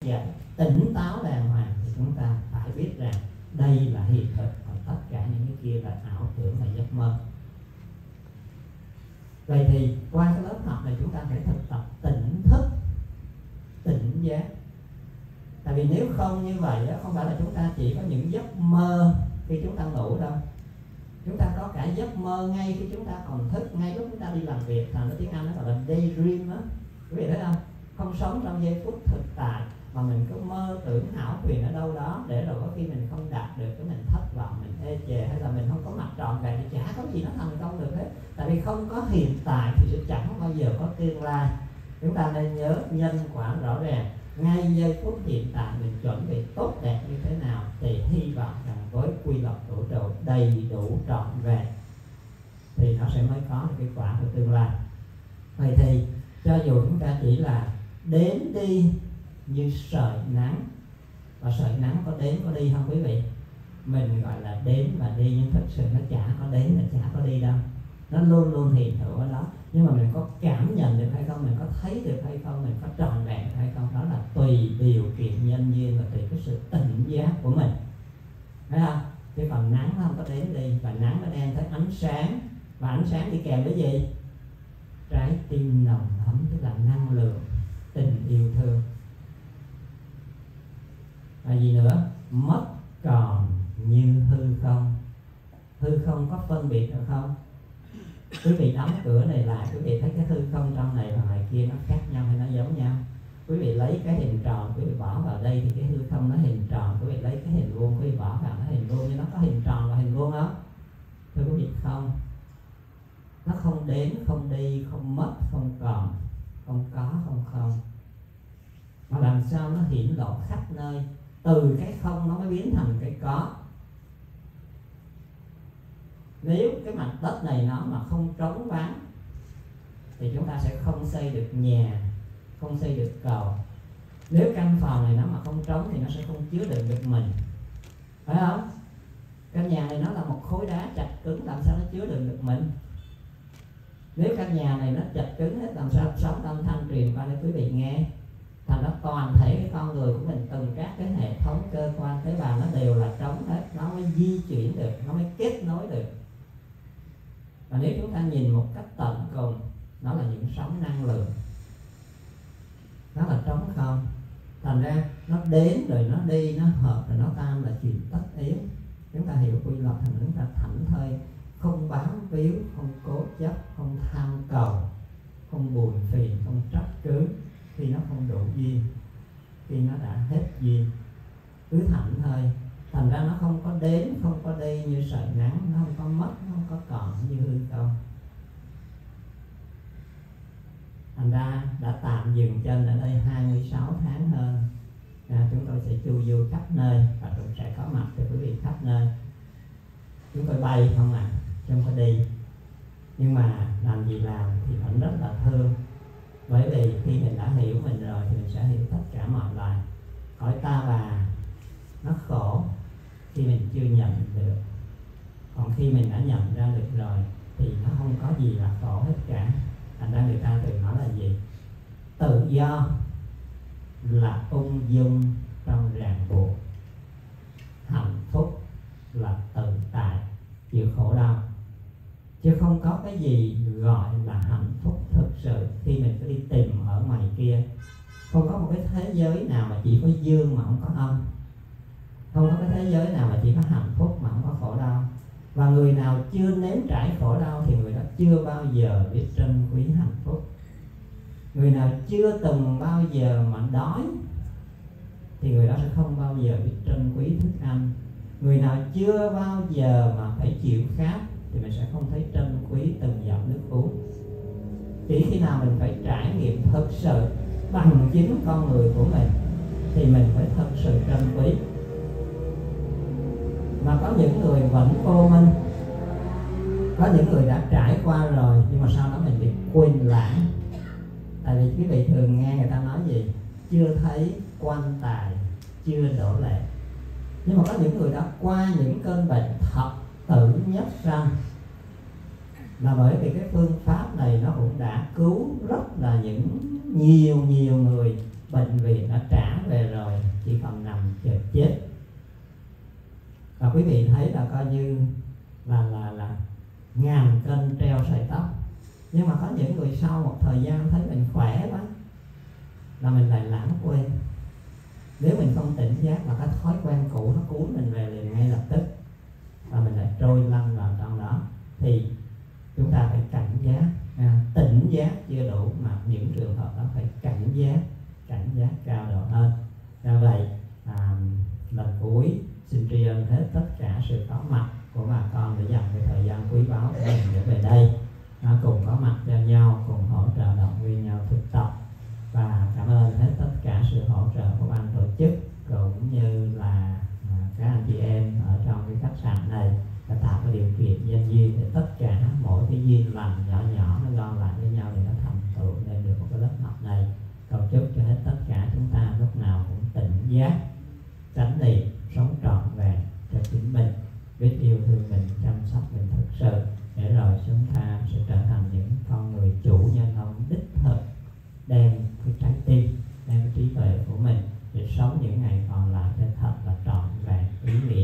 dậy tỉnh táo đàng hoàng thì chúng ta phải biết rằng đây là hiện thực, còn tất cả những cái kia là ảo tưởng, là giấc mơ. Vậy thì qua cái lớp học này chúng ta phải thực tập tỉnh thức, tỉnh giác. Tại vì nếu không như vậy đó, không phải là chúng ta chỉ có những giấc mơ khi chúng ta ngủ đâu. Chúng ta có cả giấc mơ ngay khi chúng ta còn thức, ngay lúc chúng ta đi làm việc. Thành ra tiếng Anh nó gọi là daydream đó. Quý vị thấy không? Không sống trong giây phút thực tại mà mình cứ mơ tưởng hão huyền ở đâu đó, để rồi có khi mình không đạt được cái mình thất vọng, mình ê chề, hay là mình không có mặt trọn vẹn thì chả có gì nó thành công được hết. Tại vì không có hiện tại thì sẽ chẳng bao giờ có tương lai. Chúng ta nên nhớ nhân quả rõ ràng. Ngay giây phút hiện tại mình chuẩn bị tốt đẹp như thế nào thì hy vọng rằng với quy luật vũ trụ đầy đủ trọn vẹn thì nó sẽ mới có được cái quả của tương lai. Vậy thì cho dù chúng ta chỉ là đến đi như sợi nắng, và sợi nắng có đến có đi không quý vị? Mình gọi là đến và đi, nhưng thực sự nó chả có đến, là chả có đi đâu. Nó luôn luôn hiện hữu ở đó. Nhưng mà mình có cảm nhận được hay không, mình có thấy được hay không, mình có trọn vẹn hay không, đó là tùy điều kiện nhân duyên và tùy cái sự tỉnh giác của mình. Thấy không? Chứ còn nắng nó không có đến đi, và nắng nó đem tới ánh sáng, và ánh sáng đi kèm với gì? Trái tim nồng ấm, tức là năng lượng, tình yêu thương. Và gì nữa? Mất còn như hư không. Hư không có phân biệt được không? Quý vị đóng cửa này lại, quý vị thấy cái hư không trong này và ngoài kia nó khác nhau hay nó giống nhau? Quý vị lấy cái hình tròn, quý vị bỏ vào đây thì cái hư không nó hình tròn. Quý vị lấy cái hình vuông, quý vị bỏ vào nó hình vuông. Nhưng nó có hình tròn và hình vuông không? Thưa quý vị, không. Nó không đến, không đi, không mất, không còn, không có, không không. Mà làm sao nó hiển lộ khắp nơi? Từ cái không nó mới biến thành cái có. Nếu cái mặt đất này nó mà không trống vắng thì chúng ta sẽ không xây được nhà, không xây được cầu. Nếu căn phòng này nó mà không trống thì nó sẽ không chứa đựng được mình, phải không? Căn nhà này nó là một khối đá chặt cứng, làm sao nó chứa đựng được mình? Nếu căn nhà này nó chặt cứng hết, làm sao sóng âm thanh truyền qua để quý vị nghe? Thành ra toàn thể cái con người của mình, từng các cái hệ thống cơ quan tế bào nó đều là trống hết, nó mới di chuyển được, nó mới kết nối được. Và nếu chúng ta nhìn một cách tận cùng, nó là những sóng năng lượng, nó là trống không. Thành ra nó đến rồi nó đi, nó hợp rồi nó tan là chuyện tất yếu. Chúng ta hiểu quy luật, thành chúng ta thảnh thơi, không bám víu, không cố chấp, không tham cầu, không buồn phiền, không trách cứ khi nó không đủ duyên, khi nó đã hết duyên, cứ thảnh thơi. Thành ra nó không có đến, không có đi như sợi nắng, nó không có mất, nó không có còn như hư không. Thành ra đã tạm dừng chân ở đây 26 tháng hơn. Chúng tôi sẽ chu du khắp nơi và cũng sẽ có mặt cho quý vị khắp nơi. Chúng tôi bay không ạ, chứ không có đi. Nhưng mà làm gì làm thì vẫn rất là thương. Bởi vì khi mình đã hiểu mình rồi thì mình sẽ hiểu tất cả mọi loài. Cõi ta bà nó khổ khi mình chưa nhận được. Còn khi mình đã nhận ra được rồi thì nó không có gì là khổ hết cả. Thành ra người ta thường nói là gì? Tự do là ung dung trong ràng buộc, hạnh phúc là tự tại chịu khổ đau. Chứ không có cái gì gọi là hạnh phúc thực sự khi mình cứ đi tìm ở ngoài kia. Không có một cái thế giới nào mà chỉ có dương mà không có âm. Không có cái thế giới nào mà chỉ có hạnh phúc mà không có khổ đau. Và người nào chưa nếm trải khổ đau thì người đó chưa bao giờ biết trân quý hạnh phúc. Người nào chưa từng bao giờ mà đói thì người đó sẽ không bao giờ biết trân quý thức ăn. Người nào chưa bao giờ mà phải chịu khát thì mình sẽ không thấy trân quý từng giọt nước uống. Chỉ khi nào mình phải trải nghiệm thực sự bằng chính con người của mình thì mình phải thật sự trân quý. Mà có những người vẫn vô minh, có những người đã trải qua rồi nhưng mà sau đó mình bị quên lãng. Tại vì quý vị thường nghe người ta nói gì? Chưa thấy quan tài, chưa đổ lệ. Nhưng mà có những người đã qua những cơn bệnh thập tử nhất sanh, là bởi vì cái phương pháp này nó cũng đã cứu rất là nhiều người bệnh viện đã trả về rồi, chỉ còn nằm chờ chết. Và quý vị thấy là coi như là ngàn cân treo sợi tóc. Nhưng mà có những người sau một thời gian thấy mình khỏe quá là mình lại lãng quên. Nếu mình không tỉnh giác là cái thói quen cũ nó cuốn mình về liền ngay lập tức, và mình lại trôi lăn vào trong đó. Thì chúng ta phải cảnh giác, tỉnh giác chưa đủ mà những trường hợp đó phải cảnh giác cao độ hơn. Do vậy lần cuối xin tri ân hết tất cả sự có mặt của bà con để dành cái thời gian quý báu của mình để về đây cùng có mặt cho nhau, cùng hỗ trợ động viên nhau thực tập. Và cảm ơn hết tất cả sự hỗ trợ của ban tổ chức cũng như là các anh chị em ở trong cái khách sạn này đã tạo cái điều kiện nhân duyên để tất cả mỗi cái duyên lành nhỏ nhỏ nó gom lại với nhau để nó thành tựu nên được một cái lớp học này. Cầu chúc cho hết tất cả chúng ta lúc nào cũng tỉnh giác, chánh niệm, sống trọn vẹn cho chính mình, biết yêu thương mình, chăm sóc mình thực sự, để rồi chúng ta sẽ trở thành những con người chủ nhân ông đích thực, đem cái trái tim, đem cái trí tuệ của mình để sống những ngày còn lại cho thật là trọn vẹn ý nghĩa.